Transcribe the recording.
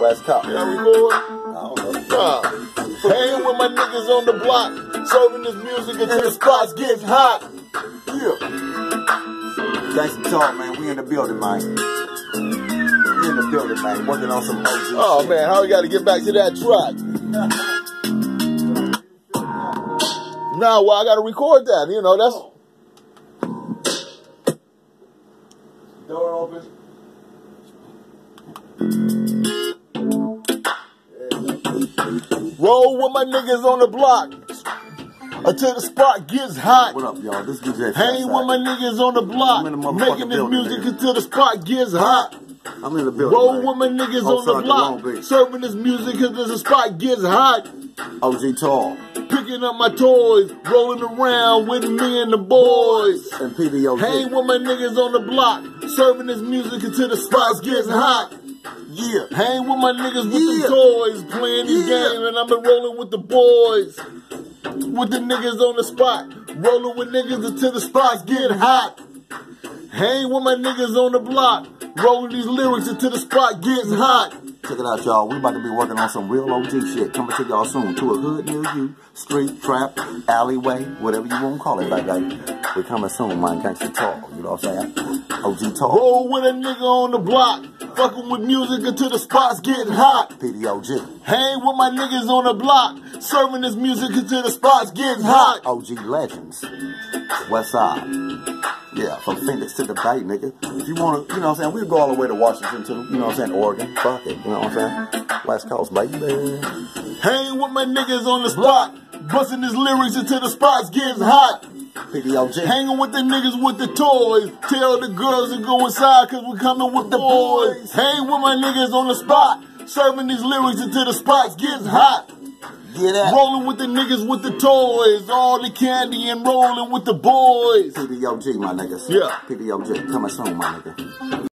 West Coast. Can I record? I don't know. Nah. Hanging with my niggas on the block, serving this music until the spots gets hot. Yeah. Thanks for talk, man. We in the building, man. We in the building, man. Working on some OG Oh shit. man, how we gotta get back to that track? Nah, well I gotta record that, you know, that's... Door open. Roll with my niggas on the block until the spot gets hot. What up, y'all? This is DJ. Hang with my niggas on the block, I'm in the motherfucking making this building, music nigga. until the spot gets hot. I'm in the building. Roll man. with my niggas Oh, on the sorry, Long block, Beach. serving this music until the spot gets hot. OG Tall. Picking up my toys, rolling around with me and the boys. And PBOG. Hang with my niggas on the block, serving this music until the spots gets hot. Yeah. Hang with my niggas with Yeah. the toys, playing these Yeah. games, and I've been rolling with the boys. With the niggas on the spot, rolling with niggas until the spots get hot. Hang with my niggas on the block, rolling these lyrics until the spot gets hot. Check it out, y'all. We about to be working on some real OG shit. Coming to y'all soon. To a hood near you. Street, trap, alleyway, whatever you want to call it. Like, we coming soon, man. Gangsta Talk. You know what I'm saying? OG Talk. Roll with a nigga on the block, fucking with music until the spots get hot. PBOG. Hang with my niggas on the block, serving this music until the spots get hot. OG Legends. West Side. Yeah, from Phoenix to the Bay, nigga. If you want to, you know what I'm saying, we'll go all the way to Washington too. You know what I'm saying? Oregon. Fuck it. You know what I'm saying? West Coast, baby. Hang with my niggas on the spot, busting his lyrics until the spots gets hot. PBOG. Hanging with the niggas with the toys, tell the girls to go inside cause we coming with the boys. Hang with my niggas on the spot, serving these lyrics until the spots gets hot. Get that. Rolling with the niggas with the toys, all the candy and rolling with the boys. PBOG, my niggas. Yeah. PBOG. Coming soon, my nigga.